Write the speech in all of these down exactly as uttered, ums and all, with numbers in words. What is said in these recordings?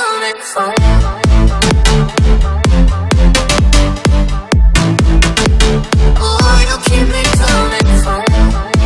coming for you. Oh, you keep me coming for you.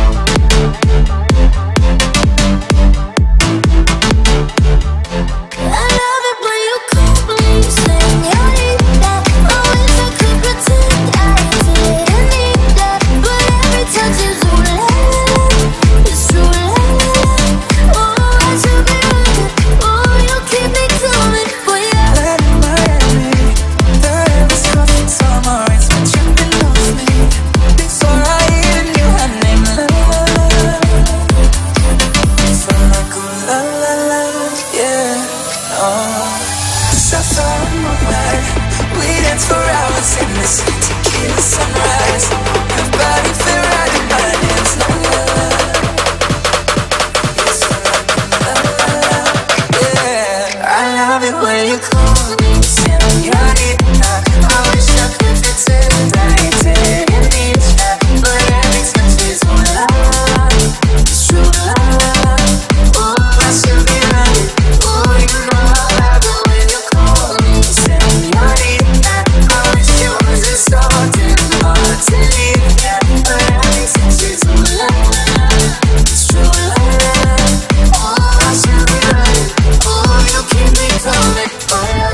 I love it when you call me señorita. I wish I could pretend I didn't need that, but every touch is ooh la la, it's true la la. Oh, I should be running. Oh, you keep me coming for you. Let in Miami, the air is hot in summer, it's when you can lose me. It's alright and you have name la la la. Feel like ooh la la la, yeah, oh. Sapphire moonlight, we dance for hours in this tequila sunrise. Your body feel right in my hands, la la la. It's like ooh la la la, yeah. I love it when you call me señorita. I wish I could pretend I didn't need ya, but every touch is ooh la la, it's true la la. Oh, I should be running. Oh, you know I love it when you call me señorita. I wish it wasn't so hard to leave ya, but every touch is ooh la la, it's true la la. Oh, I should be running. Oh, you keep me coming for you.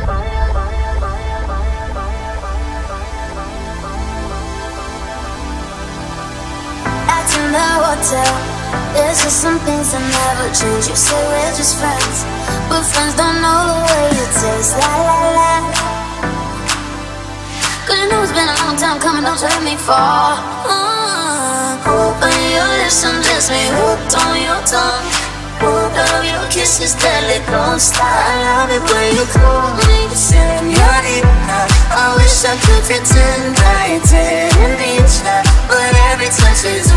At in the hotel, there's just some things that never change. You say we're just friends, but friends don't know the way you taste. La la la. Cause you know it's been a long time coming, don't you let me fall. uh, Open your lips and bless me, hooked on your tongue. Love your kisses deadly, don't stop. I love it when you call me señorita. I wish I could pretend I didn't need ya, but every touch is